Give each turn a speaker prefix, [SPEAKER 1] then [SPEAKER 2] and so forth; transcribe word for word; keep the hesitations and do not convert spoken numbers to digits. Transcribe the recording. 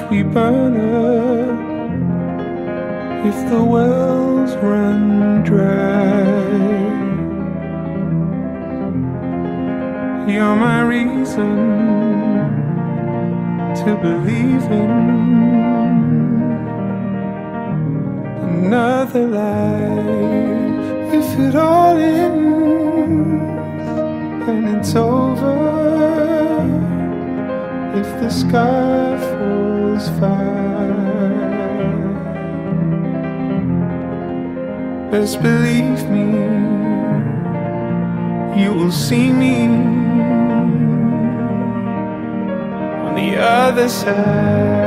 [SPEAKER 1] we burn up, if the wells run dry. You're my reason to believe in another life. If it all ends and it's over, if the sky falls fire, best believe me, you will see me on the other side.